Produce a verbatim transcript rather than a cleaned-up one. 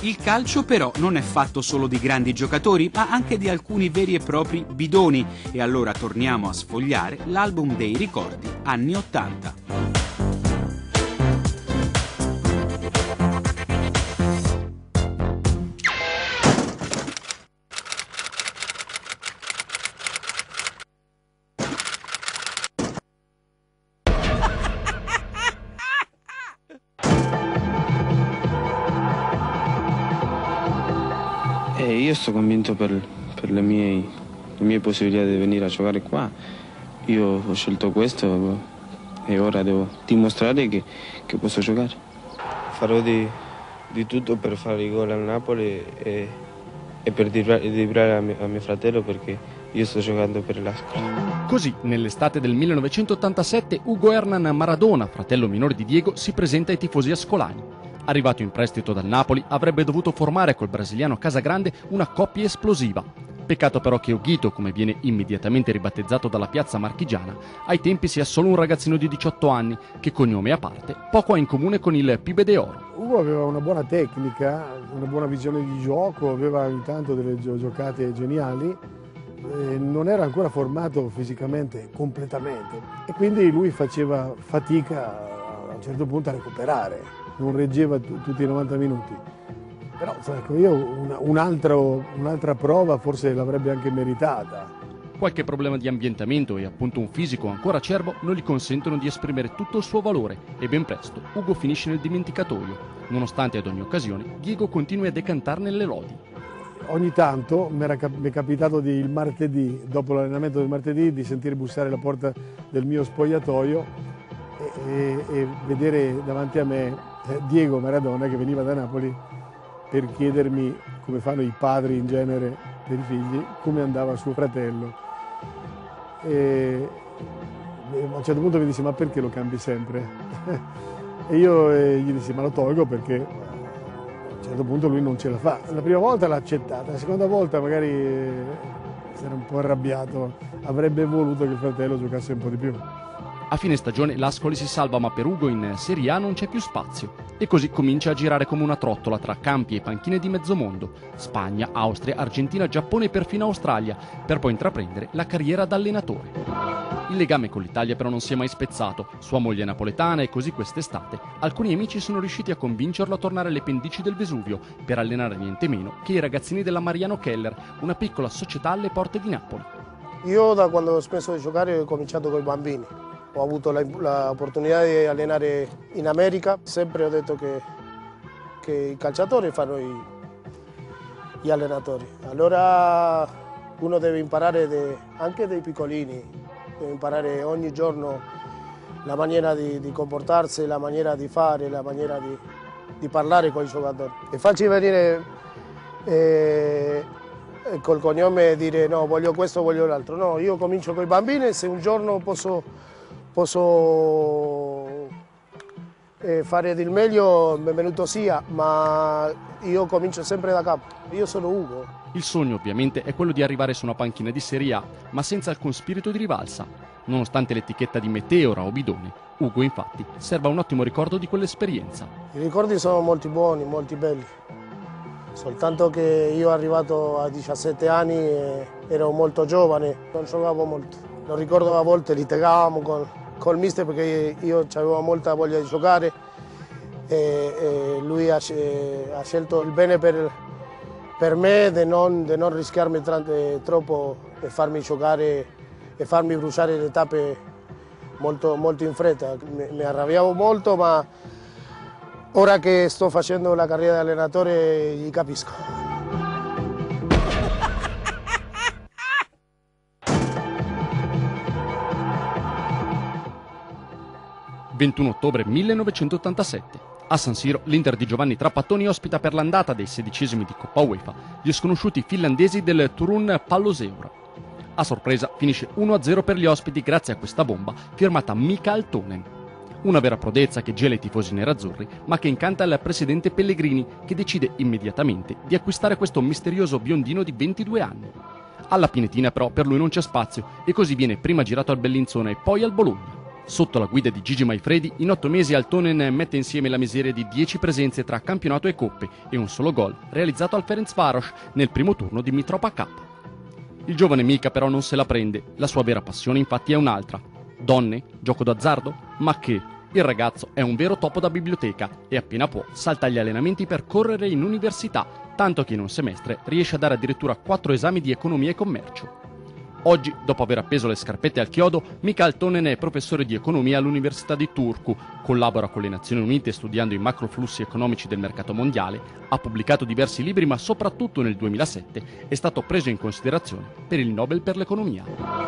Il calcio però non è fatto solo di grandi giocatori, ma anche di alcuni veri e propri bidoni. E allora torniamo a sfogliare l'album dei ricordi anni ottanta. E io sto convinto per, per le, mie, le mie possibilità di venire a giocare qua. Io ho scelto questo e ora devo dimostrare che, che posso giocare. Farò di, di tutto per fare i gol al Napoli e, e per driblare a, mio, a mio fratello, perché io sto giocando per l'Ascoli. Così, nell'estate del millenovecentottantasette, Ugo Hernan Maradona, fratello minore di Diego, si presenta ai tifosi ascolani. Arrivato in prestito dal Napoli, avrebbe dovuto formare col brasiliano Casagrande una coppia esplosiva. Peccato però che Ughito, come viene immediatamente ribattezzato dalla piazza marchigiana, ai tempi sia solo un ragazzino di diciotto anni che, cognome a parte, poco ha in comune con il Pibe de Oro. Ugo aveva una buona tecnica, una buona visione di gioco, aveva intanto delle giocate geniali, e non era ancora formato fisicamente completamente e quindi lui faceva fatica a un certo punto a recuperare. Non reggeva tutti i novanta minuti, però ecco, io una, un altro, un'altra prova forse l'avrebbe anche meritata. Qualche problema di ambientamento e appunto un fisico ancora acerbo non gli consentono di esprimere tutto il suo valore e ben presto Ugo finisce nel dimenticatoio, nonostante ad ogni occasione Diego continui a decantarne le lodi. Ogni tanto mi è capitato di, il martedì, dopo l'allenamento del martedì, di sentire bussare alla porta del mio spogliatoio e, e, e vedere davanti a me Diego Maradona che veniva da Napoli per chiedermi, come fanno i padri in genere per i figli, come andava suo fratello. E a un certo punto mi disse: ma perché lo cambi sempre? E io gli dissi: ma lo tolgo perché a un certo punto lui non ce la fa. La prima volta l'ha accettata, la seconda volta magari si era un po' arrabbiato, avrebbe voluto che il fratello giocasse un po' di più. A fine stagione l'Ascoli si salva, ma per Ugo in Serie A non c'è più spazio e così comincia a girare come una trottola tra campi e panchine di mezzo mondo, Spagna, Austria, Argentina, Giappone e perfino Australia, per poi intraprendere la carriera da allenatore. Il legame con l'Italia però non si è mai spezzato, sua moglie è napoletana e così quest'estate alcuni amici sono riusciti a convincerlo a tornare alle pendici del Vesuvio per allenare niente meno che i ragazzini della Mariano Keller, una piccola società alle porte di Napoli. Io da quando ho smesso di giocare ho cominciato con i bambini. Ho avuto l'opportunità di allenare in America, sempre ho detto che, che i calciatori fanno i, gli allenatori. Allora uno deve imparare de, anche dei piccolini, deve imparare ogni giorno la maniera di, di comportarsi, la maniera di fare, la maniera di, di parlare con i giocatori. E farci venire eh, col cognome e dire no, voglio questo, voglio l'altro. No, io comincio con i bambini e se un giorno posso... posso eh, fare del meglio, benvenuto sia, ma io comincio sempre da capo. Io sono Ugo. Il sogno ovviamente è quello di arrivare su una panchina di Serie A, ma senza alcun spirito di rivalsa. Nonostante l'etichetta di meteora o bidone, Ugo infatti serba un ottimo ricordo di quell'esperienza. I ricordi sono molto buoni, molto belli. Soltanto che io arrivato a diciassette anni e ero molto giovane, non giocavo molto. Lo ricordo a volte litigavamo con col mister perché io avevo molta voglia di giocare e, e lui ha, ha scelto il bene per, per me di non, di non rischiarmi troppo e farmi giocare e farmi bruciare le tappe molto, molto in fretta. Mi, mi arrabbiavo molto, ma ora che sto facendo la carriera di allenatore gli capisco. ventuno ottobre millenovecentottantasette. A San Siro l'Inter di Giovanni Trapattoni ospita per l'andata dei sedicesimi di Coppa UEFA gli sconosciuti finlandesi del Turun Palloseura. A sorpresa finisce uno a zero per gli ospiti grazie a questa bomba firmata Mika Altonen. Una vera prodezza che gela i tifosi nerazzurri, ma che incanta il presidente Pellegrini, che decide immediatamente di acquistare questo misterioso biondino di ventidue anni. Alla Pinetina però per lui non c'è spazio e così viene prima girato al Bellinzona e poi al Bologna. Sotto la guida di Gigi Maifredi, in otto mesi Aaltonen mette insieme la miseria di dieci presenze tra campionato e coppe e un solo gol, realizzato al Ferencváros nel primo turno di Mitropa Cup. Il giovane Mika però non se la prende, la sua vera passione infatti è un'altra. Donne? Gioco d'azzardo? Ma che? Il ragazzo è un vero topo da biblioteca e appena può salta agli allenamenti per correre in università, tanto che in un semestre riesce a dare addirittura quattro esami di economia e commercio. Oggi, dopo aver appeso le scarpette al chiodo, Mika Aaltonen è professore di economia all'Università di Turku, collabora con le Nazioni Unite studiando i macroflussi economici del mercato mondiale, ha pubblicato diversi libri ma soprattutto nel duemilasette è stato preso in considerazione per il Nobel per l'economia.